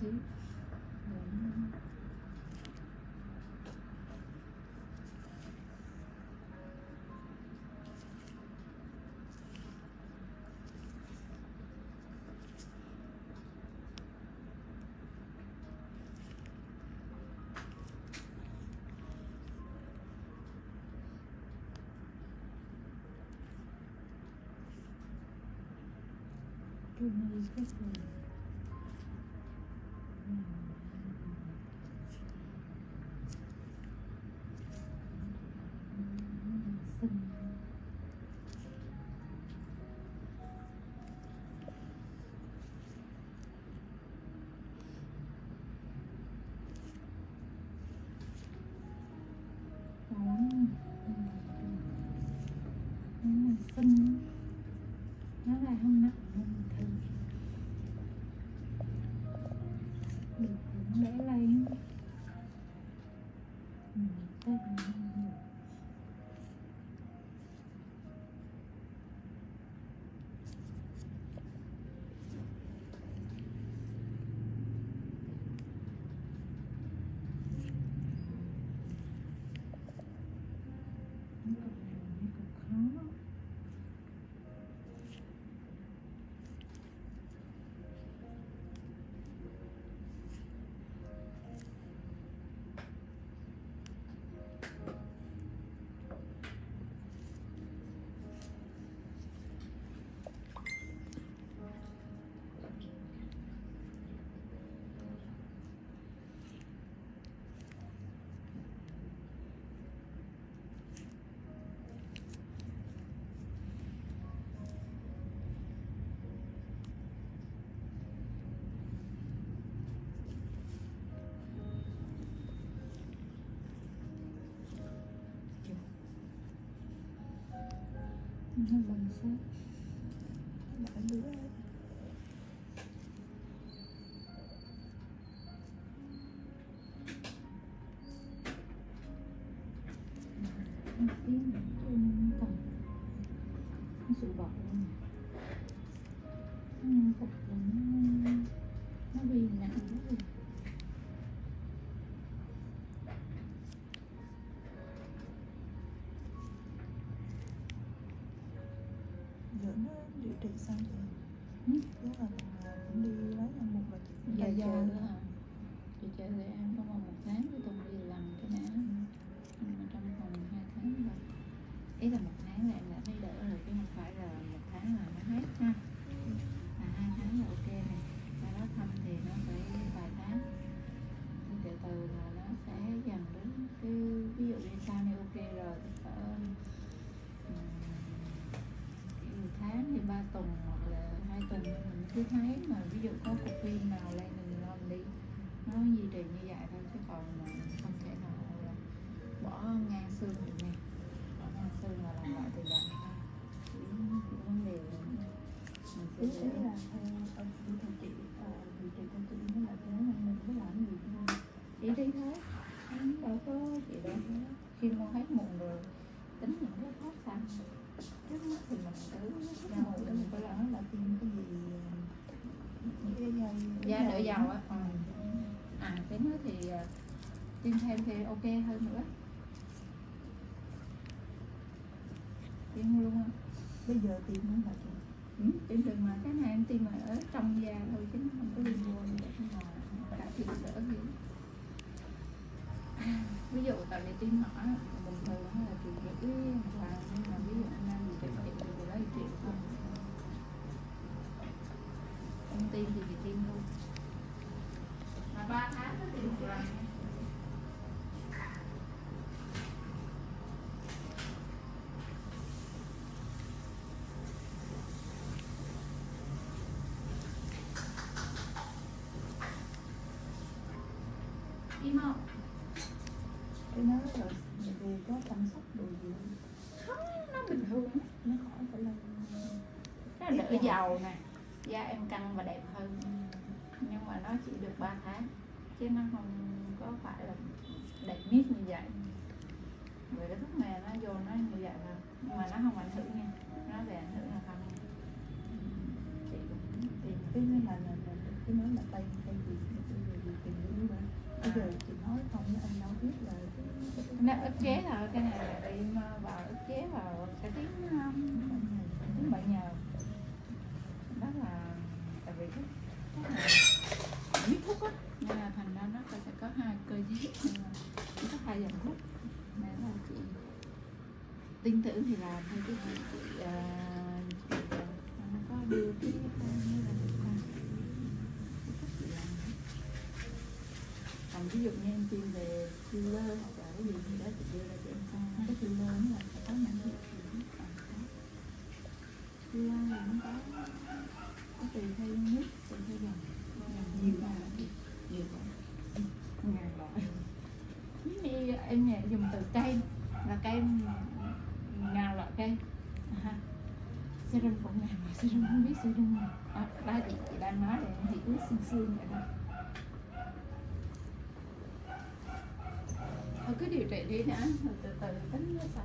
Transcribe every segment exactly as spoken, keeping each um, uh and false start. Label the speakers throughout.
Speaker 1: xíu. Tôi đi cái gì xinh xinh, nó lại không nặng hơn thường được cũng để lên ừ, tới nó bằng sát đã đứa nó xíu nữa chung tầm nó sự bọt luôn nó phục nó nó bị nặng quá rồi.
Speaker 2: Giờ nó điều trị sao vậy?
Speaker 1: Ừ?
Speaker 2: Đó là cũng đi lấy ra một là
Speaker 1: Giờ chờ nữa hả? Chị chờ để em trong vòng một tháng thì tôi đi lần cái đã. Nhưng mà trong vòng hai tháng rồi. Ý là một tháng là em đã thấy đỡ rồi chứ không phải là một tháng là nó hết ha. Là hai tháng là ok này. Sau đó thăm thì nó phải vài tháng. Nhưng từ từ là nó sẽ dần đến cái ví dụ như sau này ok rồi thì cỡ một tháng thì ba tuần hoặc là hai tuần mình cứ thấy mà ví dụ có cục viêm nào lên thì mình lo mình đi, nó duy trì như vậy thôi chứ còn không thể nào là bỏ ngang xương được nè, bỏ ngang xương là làm lại từ đầu thôi. Vấn đề là mình sẽ
Speaker 2: ý là theo ông theo chị điều trị cho chị nó là thế là mình có làm gì không?
Speaker 1: chỉ đi thôi, anh đâu có chị đâu, khi mua hết muộn rồi tính những cái khác sao trước mắt thì mình cứ ra một mình có làm là tiêm cái gì
Speaker 2: Những cái
Speaker 1: da đỡ dầu á. Ừ. À cái nữa thì tiêm thêm thì ok hơn nữa, tiêm luôn á.
Speaker 2: bây giờ tiêm nữa hả chị?
Speaker 1: Ừ, tiêm được mà cái này em tiêm mà ở trong da thôi chứ không có đi vô để mà cả tiêm đỡ gì. Ví dụ tại vì tiêm nhỏ bình thường là chị giữ hoặc là nhưng mà ví dụ anh đang điều trị thì chị lấy triệu thôi, em tiêm thì chị tiêm luôn mà ba tháng nó tiêm một lần. Im không?
Speaker 2: Cái nó là về có chăm sóc đồ gì
Speaker 1: Không, nó bình thường,
Speaker 2: nó khỏi phải là
Speaker 1: nó đỡ dầu nè, da em căng và đẹp hơn, nhưng mà nó chỉ được ba tháng chứ nó không có phải là đẹp miết như vậy. Rồi cái thuốc này nó vô nó như vậy thôi, nhưng mà nó không ảnh hưởng nha, nó về ảnh hưởng là không. Chị cũng tìm
Speaker 2: cái nó là là cái nó là tay tay gì giờ chị nói không với anh đâu biết là
Speaker 1: nó ức chế thôi, cái này là đi vào ức chế vào cái tiếng tiếng bệnh nhờ. Đó là tại vì cái cái này biết thuốc á, nên là thành ra nó sẽ có hai cơ chế, nó có hai dòng thuốc. Nên là chị tin tưởng thì làm thôi, chứ chị chị, uh, chị uh, nó có đưa cái như là được không? Còn ví dụ như em chuyên về filler hoặc là cái gì gì đó chị đưa ra cho em xem. Cái filler nó là phải có nhãn hiệu gì đó. Filler là nó có có tùy theo nước, tùy theo dòng, nhiều là nhiều loại, ngàn loại. Như em nhà dùng từ cây là cây ngàn loại cây. À, serum cũng ngàn loại serum, không biết serum nào. À, đây thì chị đang nói để em hiểu xương xương vậy đó. Thôi cứ điều trị đi đã, rồi từ từ tính nó sao.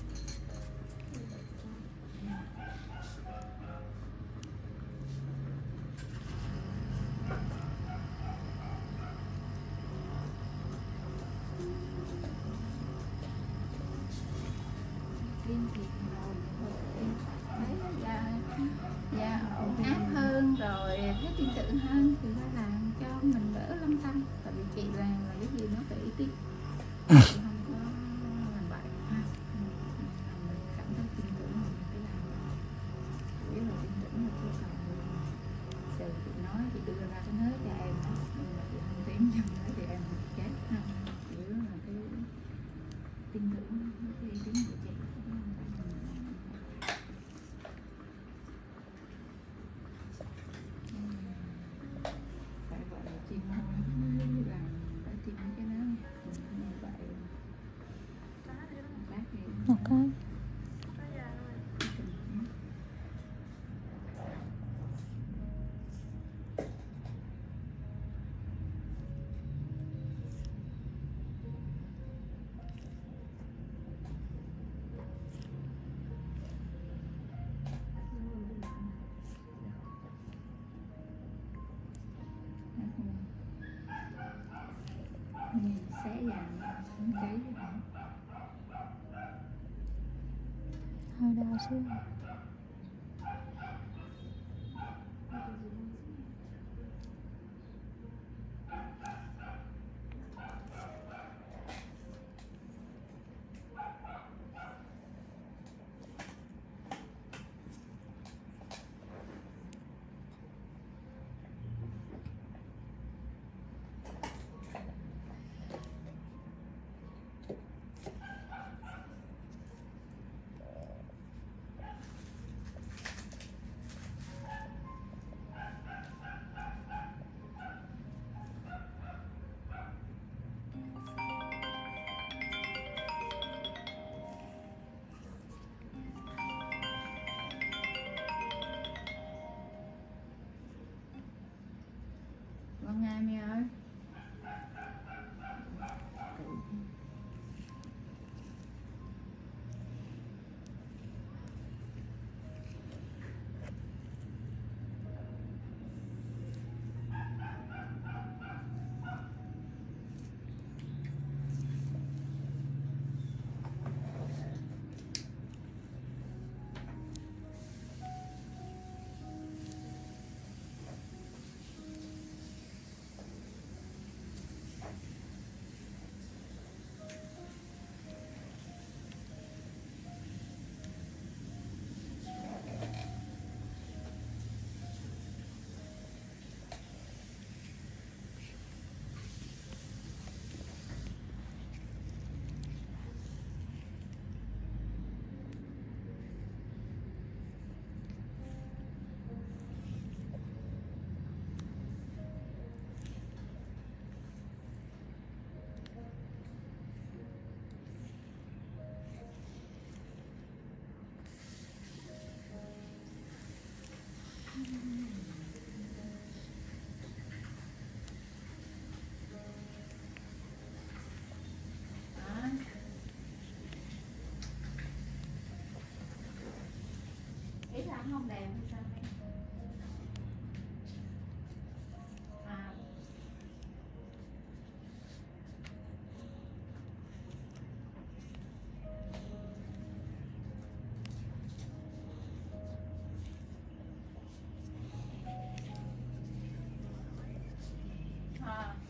Speaker 1: Tiên thì rồi thấy da da ổn áp hơn rồi thấy tin tưởng hơn thì phải làm cho mình đỡ lăm tăm. Tại vì chị làm là cái gì nó phải ý tiết, không có làm bậy ha. Mình cảm thấy tin tưởng mình phải làm, chỉ là tin tưởng là chưa cần giờ chị nói chị đưa ra cái nới cho em đó, nhưng mà chị không tiến trong đó thì em chết không. Chỉ là cái tin tưởng cái ý kiến của chị. Phải gọi là chuyên môn làm phải tìm cái đó như vậy.
Speaker 3: một cái
Speaker 1: nhìn sẽ giảm cháy
Speaker 3: hơi đau xíu.
Speaker 1: con nghe mi ơi. Ý là không đẹp hay sao em? À. ha.